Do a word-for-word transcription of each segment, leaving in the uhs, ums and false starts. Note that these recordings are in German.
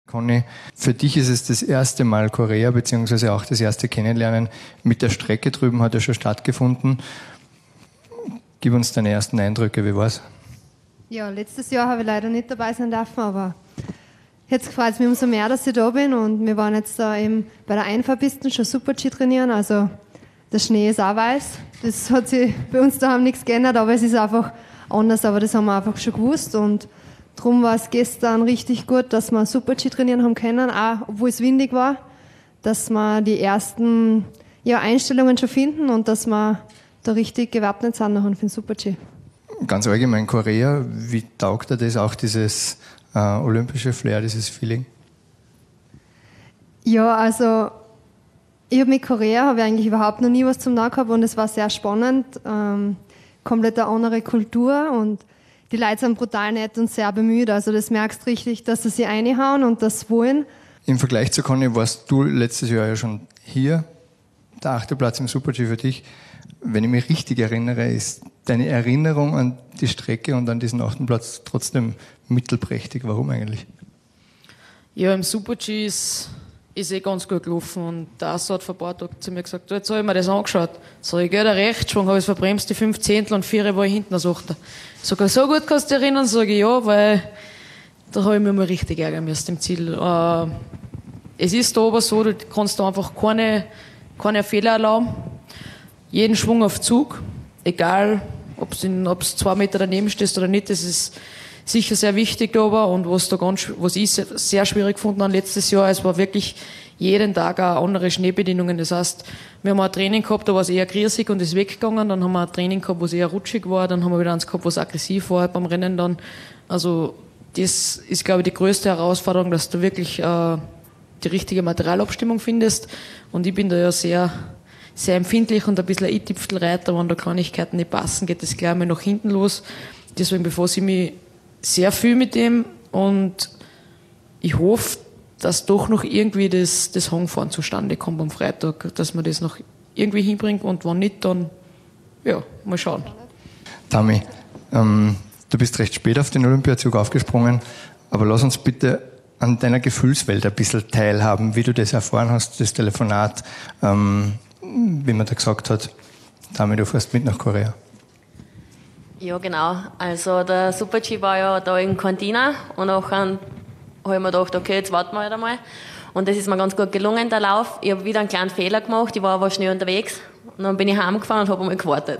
Conny, für dich ist es das erste Mal Korea, beziehungsweise auch das erste Kennenlernen mit der Strecke drüben hat ja schon stattgefunden. Gib uns deine ersten Eindrücke, wie war's? Ja, letztes Jahr habe ich leider nicht dabei sein dürfen, aber jetzt freut es mich umso mehr, dass ich da bin, und wir waren jetzt da eben bei der Einfahrpisten schon Super-G trainieren, also der Schnee ist auch weiß. Das hat sich bei uns daheim nichts geändert, aber es ist einfach anders, aber das haben wir einfach schon gewusst, und darum war es gestern richtig gut, dass wir Super-G trainieren haben können, auch obwohl es windig war, dass wir die ersten ja, Einstellungen schon finden und dass wir da richtig gewappnet sind nachher für den Super-G. Ganz allgemein Korea, wie taugt dir das, auch dieses äh, olympische Flair, dieses Feeling? Ja, also ich habe mit Korea habe ich eigentlich überhaupt noch nie was zum Tun gehabt, und es war sehr spannend, ähm, komplett eine andere Kultur, und die Leute sind brutal nett und sehr bemüht, also das merkst du richtig, dass sie sich reinhauen und das wollen. Im Vergleich zu Conny warst du letztes Jahr ja schon hier, der achte Platz im Super-G für dich. Wenn ich mich richtig erinnere, ist deine Erinnerung an die Strecke und an diesen achten Platz trotzdem mittelprächtig. Warum eigentlich? Ja, im Super-G ist, ist eh ganz gut gelaufen, und das hat vor ein paar Tagen zu mir gesagt, jetzt habe ich mir das angeschaut. So, ich gehe da Rechtsschwung, habe ich verbremst, die fünf Zehntel, und vier war ich hinten als Achter. Sogar so gut kannst du dich erinnern, sage ich ja, weil da habe ich mich mal richtig ärgern müssen im Ziel. Äh, es ist da aber so, du kannst da einfach keine, keine Fehler erlauben. Jeden Schwung auf Zug, egal ob es zwei Meter daneben stehst oder nicht, das ist sicher sehr wichtig aber, und was da ganz, was ich sehr schwierig gefunden habe letztes Jahr, es war wirklich jeden Tag auch andere Schneebedingungen. Das heißt, wir haben ein Training gehabt, da war es eher grießig und ist weggegangen, dann haben wir ein Training gehabt, wo es eher rutschig war, dann haben wir wieder eins gehabt, wo es aggressiv war beim Rennen dann. Also das ist, glaube ich, die größte Herausforderung, dass du wirklich äh, die richtige Materialabstimmung findest, und ich bin da ja sehr sehr empfindlich und ein bisschen ein i-Tüpfelreiter, wenn da Kleinigkeiten nicht passen, geht das gleich mal nach hinten los. Deswegen befasse ich mich sehr viel mit dem, und ich hoffe, dass doch noch irgendwie das, das Hangfahren zustande kommt am Freitag, dass man das noch irgendwie hinbringt, und wenn nicht, dann ja, mal schauen. Tami, ähm, du bist recht spät auf den Olympiazug aufgesprungen, aber lass uns bitte an deiner Gefühlswelt ein bisschen teilhaben, wie du das erfahren hast, das Telefonat, ähm, wie man da gesagt hat, Tami, du fährst mit nach Korea. Ja, genau. Also der Super-G war ja da in Cortina, und nachher habe ich mir gedacht, okay, jetzt warten wir halt einmal. Und das ist mir ganz gut gelungen, der Lauf. Ich habe wieder einen kleinen Fehler gemacht, ich war aber schnell unterwegs. Und dann bin ich heimgefahren und habe einmal gewartet.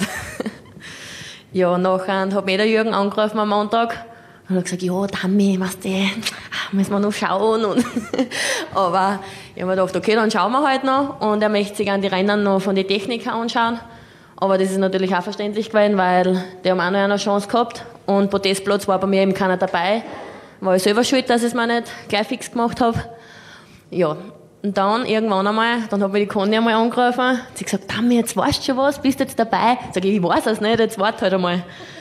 Ja, und nachher hat mich der Jürgen angerufen am Montag und hat gesagt, ja, Tami, weißt du, müssen wir noch schauen. Und aber ich habe mir gedacht, okay, dann schauen wir halt noch. Und er möchte sich an die Rennen noch von den Technikern anschauen. Aber das ist natürlich auch verständlich gewesen, weil die haben auch noch eine Chance gehabt. Und Podestplatz war bei mir eben keiner dabei. War ich selber schuld, dass ich es mir nicht gleich fix gemacht habe. Ja, und dann irgendwann einmal, dann hat mich die Conny einmal angerufen. Sie hat gesagt, Tami, jetzt weißt du schon was, bist du jetzt dabei? Sag ich, ich weiß es nicht, jetzt warte halt einmal.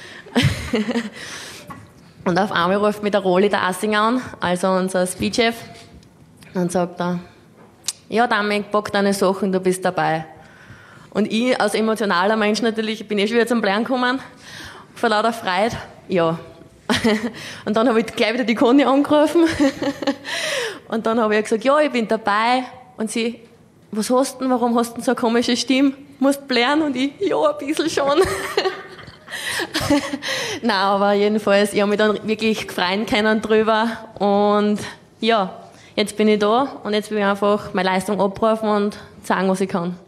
Und auf einmal ruft mich der Roli, der Assing an, also unser Speedchef, und sagt er, ja, Tami, pack deine Sachen, du bist dabei. Und ich, als emotionaler Mensch natürlich, bin eh schon wieder zum Blären gekommen, vor lauter Freude, ja. Und dann habe ich gleich wieder die Conny angerufen. Und dann habe ich gesagt, ja, ich bin dabei. Und sie, was hast du denn, warum hast du denn so eine komische Stimme? Musst blären? Und ich, ja, ein bisschen schon. Nein, aber jedenfalls, ich habe mich dann wirklich gefreut können drüber. Und ja, jetzt bin ich da, und jetzt will ich einfach meine Leistung abrufen und sagen, was ich kann.